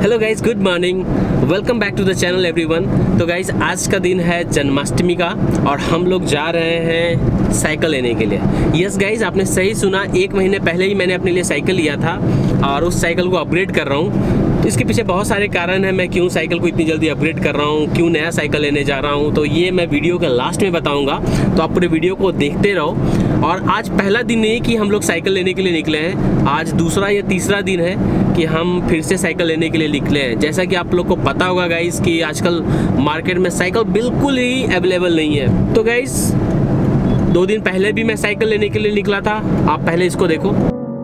Hello guys, good morning, welcome back to the channel everyone. तो guys आज का दिन है जन्माष्टमी का और हम लोग जा रहे हैं साइकिल लेने के लिए। यस गाइज, आपने सही सुना, 1 महीने पहले ही मैंने अपने लिए साइकिल लिया था और उस साइकिल को अपग्रेड कर रहा हूँ। इसके पीछे बहुत सारे कारण हैं, मैं क्यों साइकिल को इतनी जल्दी अपग्रेड कर रहा हूँ, क्यों नया साइकिल लेने जा रहा हूँ, तो ये मैं वीडियो के लास्ट में बताऊँगा। तो आप पूरे वीडियो को देखते रहो। और आज पहला दिन नहीं कि हम लोग साइकिल लेने के लिए निकले हैं, आज दूसरा या तीसरा दिन है कि हम फिर से साइकिल लेने के लिए निकले हैं। जैसा कि आप लोग को पता होगा गाइस कि आजकल मार्केट में साइकिल बिल्कुल ही अवेलेबल नहीं है। तो गाइस 2 दिन पहले भी मैं साइकिल लेने के लिए निकला था, आप पहले इसको देखो।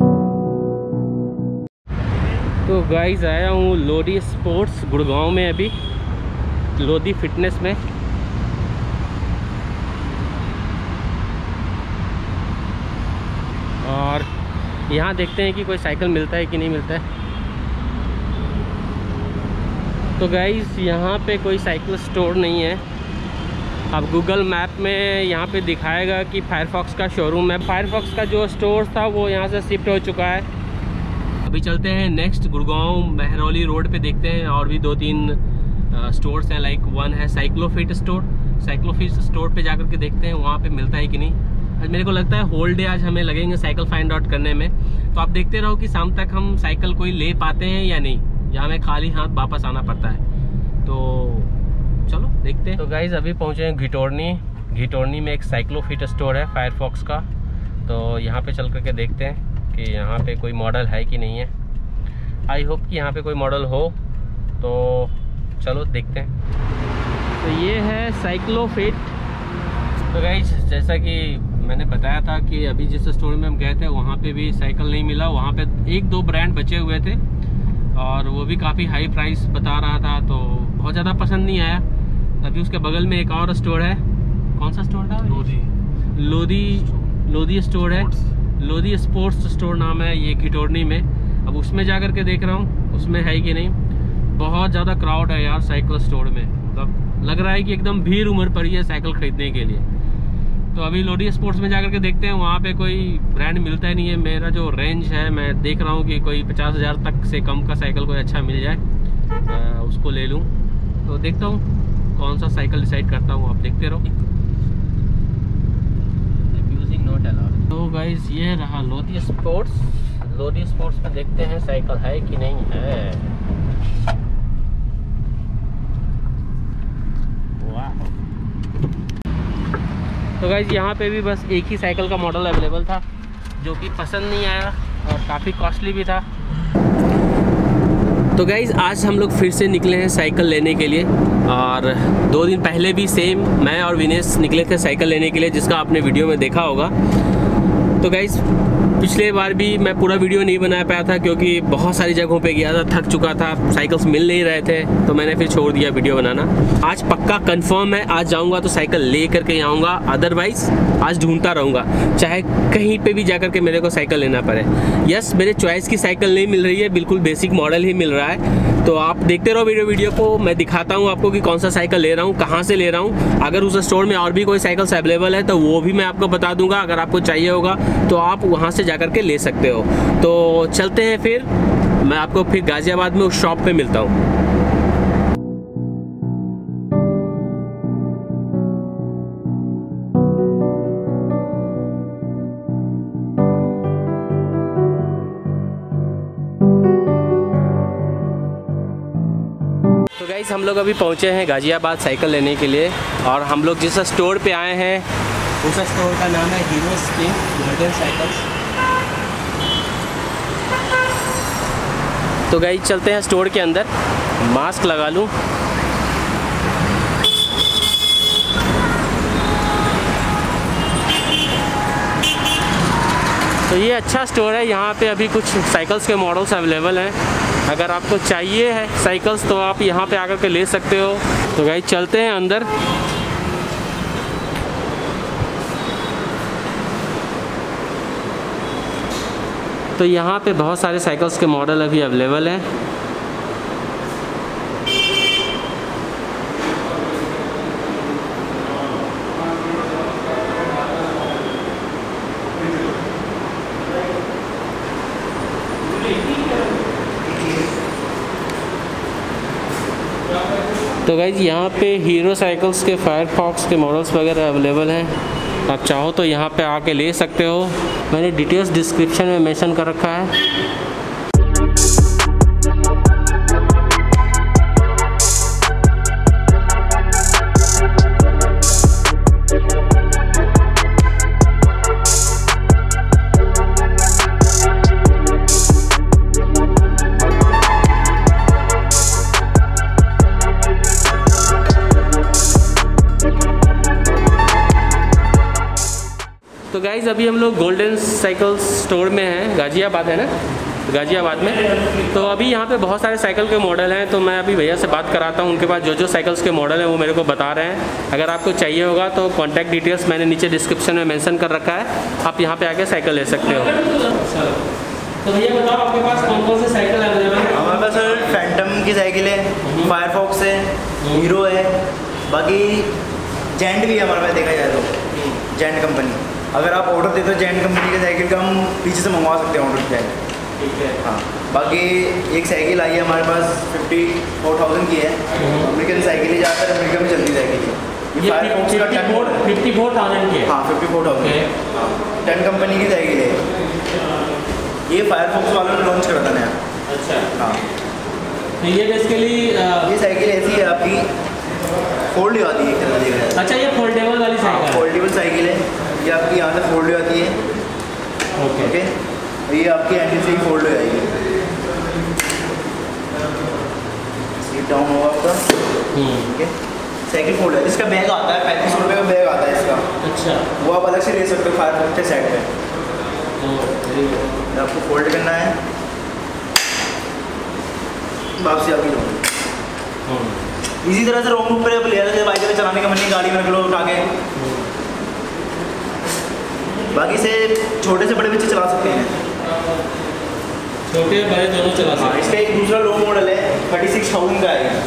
तो गाइस आया हूँ लोधी स्पोर्ट्स गुड़गांव में, अभी लोधी फिटनेस में। और यहाँ देखते हैं कि कोई साइकिल मिलता है कि नहीं मिलता है। तो गाइस यहाँ पे कोई साइकिल स्टोर नहीं है। अब गूगल मैप में यहाँ पे दिखाएगा कि फायरफॉक्स का शोरूम है। फायरफॉक्स का जो स्टोर था वो यहाँ से शिफ्ट हो चुका है। अभी चलते हैं नेक्स्ट गुड़गांव महरौली रोड पे, देखते हैं और भी 2-3 स्टोर्स हैं। लाइक वन है साइक्लोफिट स्टोर। साइक्लोफिट स्टोर पे जाकर के देखते हैं वहाँ पे मिलता है कि नहीं। आज मेरे को लगता है होल डे आज हमें लगेंगे साइकिल फाइंड आउट करने में। तो आप देखते रहो कि शाम तक हम साइकिल कोई ले पाते हैं या नहीं, या हमें खाली हाथ वापस आना पड़ता है। तो चलो देखते हैं। तो गाइज अभी पहुँचे हैं घिटोरनी में एक साइक्लोफिट स्टोर है फायरफॉक्स का। तो यहाँ पे चल करके देखते हैं कि यहाँ पे कोई मॉडल है कि नहीं है। आई होप कि यहाँ पे कोई मॉडल हो, तो चलो देखते हैं। तो ये है साइक्लोफिट। तो गाइज जैसा कि मैंने बताया था कि अभी जिस स्टोर में हम गए थे वहाँ पे भी साइकिल नहीं मिला। वहाँ पे 1-2 ब्रांड बचे हुए थे और वो भी काफ़ी हाई प्राइस बता रहा था, तो बहुत ज़्यादा पसंद नहीं आया। अभी उसके बगल में एक और स्टोर है। कौन सा स्टोर था? लोधी स्टोर है। लोधी स्पोर्ट्स स्टोर नाम है ये, घिटोरनी में। अब उसमें जा कर के देख रहा हूँ उसमें है कि नहीं। बहुत ज़्यादा क्राउड है यार साइकिल स्टोर में, मतलब लग रहा है कि एकदम भीड़ उमड़ पड़ी है साइकिल खरीदने के लिए। तो अभी लोधी स्पोर्ट्स में जाकर के देखते हैं, वहाँ पे कोई ब्रांड मिलता ही नहीं है। मेरा जो रेंज है मैं देख रहा हूँ कि कोई 50,000 तक से कम का साइकिल कोई अच्छा मिल जाए, उसको ले लूँ। तो देखता हूँ कौन सा साइकिल डिसाइड करता हूँ, आप देखते रहो। तो गाइज ये रहा लोधी स्पोर्ट्स। लोधी स्पोर्ट्स में देखते हैं साइकिल है कि नहीं है। वाह। तो गाइज यहाँ पे भी बस एक ही साइकिल का मॉडल अवेलेबल था जो कि पसंद नहीं आया और काफ़ी कॉस्टली भी था। तो गाइज आज हम लोग फिर से निकले हैं साइकिल लेने के लिए। और 2 दिन पहले भी सेम मैं और विनेश निकले थे साइकिल लेने के लिए, जिसका आपने वीडियो में देखा होगा। तो गाइज पिछले बार भी मैं पूरा वीडियो नहीं बना पाया था क्योंकि बहुत सारी जगहों पे गया था, थक चुका था, साइकिल्स मिल नहीं रहे थे, तो मैंने फिर छोड़ दिया वीडियो बनाना। आज पक्का कंफर्म है, आज जाऊंगा तो साइकिल ले करके आऊँगा, अदरवाइज आज ढूंढता रहूँगा, चाहे कहीं पे भी जाकर के मेरे को साइकिल लेना पड़े। यस, मेरे चॉइस की साइकिल नहीं मिल रही है, बिल्कुल बेसिक मॉडल ही मिल रहा है। तो आप देखते रहो वीडियो को, मैं दिखाता हूँ आपको कि कौन सा साइकिल ले रहा हूँ, कहाँ से ले रहा हूँ। अगर उस स्टोर में और भी कोई साइकिल्स अवेलेबल है तो वो भी मैं आपको बता दूंगा। अगर आपको चाहिए होगा तो आप वहाँ से जाकर के ले सकते हो। तो चलते हैं फिर, मैं आपको फिर गाजियाबाद में उस शॉप पे मिलता हूँ। तो गाइस हम लोग अभी पहुँचे हैं गाजियाबाद साइकिल लेने के लिए। और हम लोग जिस स्टोर पे आए हैं उस स्टोर का नाम है हीरो स्किन साइकिल्स। तो गाइस चलते हैं स्टोर के अंदर, मास्क लगा लूँ। तो ये अच्छा स्टोर है, यहाँ पे अभी कुछ साइकिल्स के मॉडल्स अवेलेबल हैं। अगर आपको चाहिए है साइकिल्स तो आप यहाँ पे आकर के ले सकते हो। तो गाइस चलते हैं अंदर। तो यहाँ पे बहुत सारे साइकिल्स के मॉडल अभी अवेलेबल हैं। तो गाइज यहाँ पे हीरो साइकिल्स के फायरफॉक्स के मॉडल्स वगैरह अवेलेबल हैं, आप चाहो तो यहाँ पे आके ले सकते हो। मैंने डिटेल्स डिस्क्रिप्शन में मेंशन कर रखा है। तो गाइज़ अभी हम लोग गोल्डन साइकिल स्टोर में हैं, गाज़ियाबाद है ना, गाज़ियाबाद में। तो अभी यहाँ पे बहुत सारे साइकिल के मॉडल हैं, तो मैं अभी भैया से बात कराता हूँ। उनके पास जो साइकिल्स के मॉडल हैं वो मेरे को बता रहे हैं। अगर आपको चाहिए होगा तो कॉन्टैक्ट डिटेल्स मैंने नीचे डिस्क्रिप्शन में मेंशन कर रखा है, आप यहाँ पे आके साइकिल ले सकते हो। तो भैया बताओ आपके पास कौन कौन से साइकिल अवेलेबल है? हमारे पास सर फैंटम की साइकिल है, फायरफॉक्स है, हीरो है, बाकी जेंट भी है हमारे पास देखा जाए तो, जेंट कंपनी। अगर आप ऑर्डर देते हो जेंट कंपनी की साइकिल का, हम पीछे से मंगवा सकते हैं ऑर्डर जेंट। ठीक है। हाँ, बाकी एक साइकिल आई है हमारे पास 54,000 की है, अमेरिकन साइकिल ही ज़्यादातर अमेरिका में चलती साइकिल है। ये फायरफॉक्स का 54,000 की है। हाँ 54,000 10 कंपनी की साइकिल है। ये फायरफॉक्स वालों ने लॉन्च करा था नया। अच्छा। हाँ, तो ये बेसिकली ये साइकिल ऐसी है आपकी, फोल्ड आती है एक तरह से। अच्छा, ये फोल्डेबल वाली साइकिल है? फोल्डेबल साइकिल है, ये आपकी यहाँ से फोल्ड हो जाती है। ओके, ये आपकी एंड से ही फोल्ड हो जाएगी। सीट डाउन होगा आपका। ठीक है, साइकिल फोल्ड है। इसका बैग आता है 3500 रुपये का बैग आता है इसका। अच्छा, वो आप अलग से ले सकते हो फायरफॉक्स के सेट पे। आपको फोल्ड करना है, वापसी आपकी जाओ। इसी तरह से रोड पर ले रहे थे, बाइक पे चलाने का मन नहीं, गाड़ी में रख लो उठा के। बाकी से छोटे से बड़े बच्चे चला सकते हैं, छोटे बड़े दोनों चला सकते हैं। इसका एक दूसरा लो मॉडल है 36,000 का है।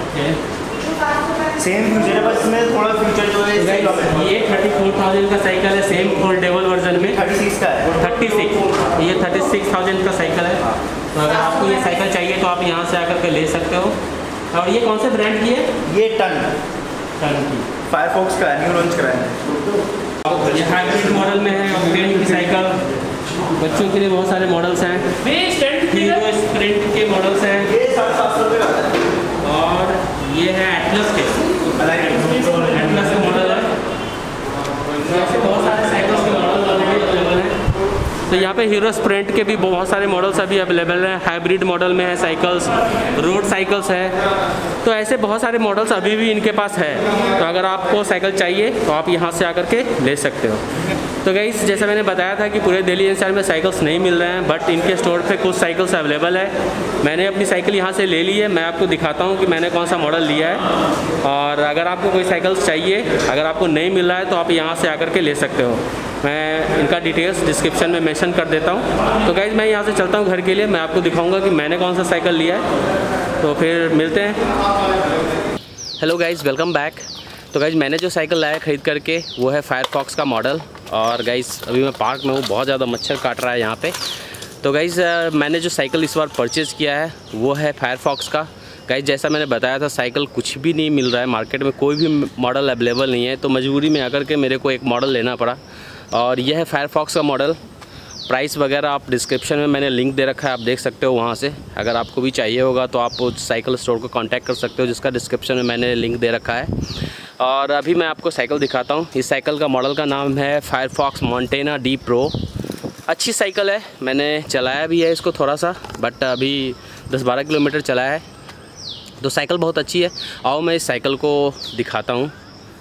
सेम फ्यूचर है, बस इसमें थोड़ा फ्यूचर जो है ये 34,000 का साइकिल है, सेम फोल्डेबल वर्जन में 36 का है। 36, ये 36,000 का साइकिल है। तो अगर आपको ये साइकिल चाहिए तो आप यहाँ से आकर के ले सकते हो। और ये कौन से ब्रांड की है? ये टन की फायरफॉक्स का न्यू लॉन्च करा है। ये हाइब्रिड मॉडल में है, ऑक्टेन की साइकिल। बच्चों के लिए बहुत सारे मॉडल्स हैं, हीरो स्प्रिंट के मॉडल्स हैं। ये 750 रुपये का है। और ये है एटलस के मॉडल है। ऐसे बहुत सारे साइकिल्स के मॉडल अवेलेबल हैं। तो यहाँ पे हीरो स्प्रिंट के भी बहुत सारे मॉडल्स अभी अवेलेबल हैं। हाइब्रिड मॉडल में है साइकिल्स, रोड साइकिल्स है। तो ऐसे बहुत सारे मॉडल्स अभी भी इनके पास है। तो अगर आपको साइकिल चाहिए तो आप यहाँ से आकर के ले सकते हो। तो गाइस, जैसा मैंने बताया था कि पूरे दिल्ली एनसीआर में साइकिल्स नहीं मिल रहे हैं, बट इनके स्टोर पे कुछ साइकिल्स अवेलेबल है। मैंने अपनी साइकिल यहाँ से ले ली है, मैं आपको दिखाता हूँ कि मैंने कौन सा मॉडल लिया है। और अगर आपको कोई साइकिल्स चाहिए, अगर आपको नहीं मिल रहा है तो आप यहाँ से आकर के ले सकते हो। मैं इनका डिटेल्स डिस्क्रिप्शन में मेंशन कर देता हूँ। तो गाइज़, मैं यहाँ से चलता हूँ घर के लिए, मैं आपको दिखाऊँगा कि मैंने कौन सा साइकिल लिया है। तो फिर मिलते हैं। Hello guys, welcome back. तो गाइज़, मैंने जो साइकिल लाया ख़रीद करके वो है फायरफॉक्स का मॉडल। और गाइज़, अभी मैं पार्क में हूँ, बहुत ज़्यादा मच्छर काट रहा है यहाँ पे। तो गाइज़, मैंने जो साइकिल इस बार परचेज़ किया है वो है फायरफॉक्स का। गाइज़, जैसा मैंने बताया था, साइकिल कुछ भी नहीं मिल रहा है मार्केट में, कोई भी मॉडल अवेलेबल नहीं है। तो मजबूरी में आकर के मेरे को एक मॉडल लेना पड़ा, और यह है फायरफॉक्स का मॉडल। प्राइस वगैरह आप डिस्क्रिप्शन में मैंने लिंक दे रखा है, आप देख सकते हो वहाँ से। अगर आपको भी चाहिए होगा तो आप उस साइकिल स्टोर को कांटेक्ट कर सकते हो, जिसका डिस्क्रिप्शन में मैंने लिंक दे रखा है। और अभी मैं आपको साइकिल दिखाता हूँ। इस साइकिल का मॉडल का नाम है फायरफॉक्स मोंटेना डी प्रो। अच्छी साइकिल है, मैंने चलाया भी है इसको थोड़ा सा, बट अभी 10-12 किलोमीटर चलाया है। तो साइकिल बहुत अच्छी है। आओ मैं इस साइकिल को दिखाता हूँ।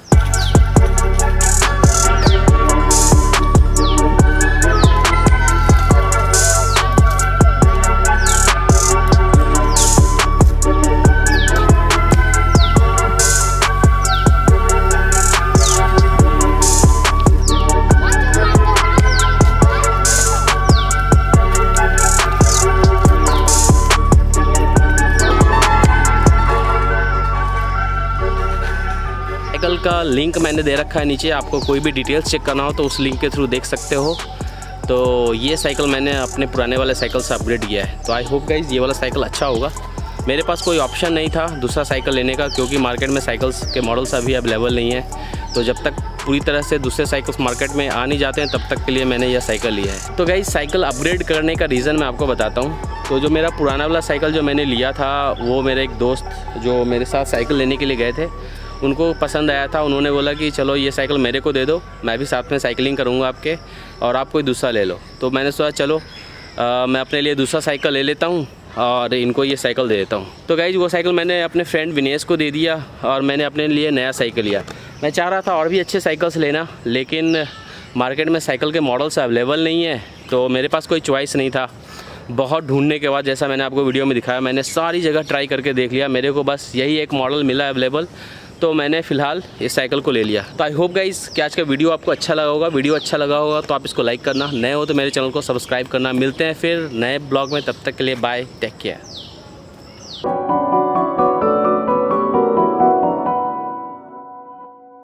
साइकिल का लिंक मैंने दे रखा है नीचे, आपको कोई भी डिटेल्स चेक करना हो तो उस लिंक के थ्रू देख सकते हो। तो ये साइकिल मैंने अपने पुराने वाले साइकिल से अपग्रेड किया है। तो आई होप गाइज ये वाला साइकिल अच्छा होगा। मेरे पास कोई ऑप्शन नहीं था दूसरा साइकिल लेने का, क्योंकि मार्केट में साइकिल्स के मॉडल्स अभी अवेलेबल नहीं है। तो जब तक पूरी तरह से दूसरे साइकिल्स मार्केट में आ नहीं जाते हैं तब तक के लिए मैंने यह साइकिल लिया है। तो गाइस साइकिल अपग्रेड करने का रीज़न मैं आपको बताता हूँ। तो जो मेरा पुराना वाला साइकिल जो मैंने लिया था, वो मेरे एक दोस्त जो मेरे साथ साइकिल लेने के लिए गए थे, उनको पसंद आया था। उन्होंने बोला कि चलो ये साइकिल मेरे को दे दो, मैं भी साथ में साइकिलिंग करूँगा आपके, और आप कोई दूसरा ले लो। तो मैंने सोचा चलो मैं अपने लिए दूसरा साइकिल ले लेता हूँ और इनको ये साइकिल दे देता हूँ। तो गाइज वो साइकिल मैंने अपने फ्रेंड विनेश को दे दिया और मैंने अपने लिए नया साइकिल लिया। मैं चाह रहा था और भी अच्छे साइकिल्स लेना, लेकिन मार्केट में साइकिल के मॉडल्स अवेलेबल नहीं है, तो मेरे पास कोई चॉइस नहीं था। बहुत ढूंढने के बाद, जैसा मैंने आपको वीडियो में दिखाया, मैंने सारी जगह ट्राई करके देख लिया, मेरे को बस यही एक मॉडल मिला अवेलेबल, तो मैंने फ़िलहाल इस साइकिल को ले लिया। तो आई होप गाइस कि आज का वीडियो आपको अच्छा लगा होगा। वीडियो अच्छा लगा होगा तो आप इसको लाइक करना, नए हो तो मेरे चैनल को सब्सक्राइब करना। मिलते हैं फिर नए ब्लॉग में, तब तक के लिए बाय, टेक केयर।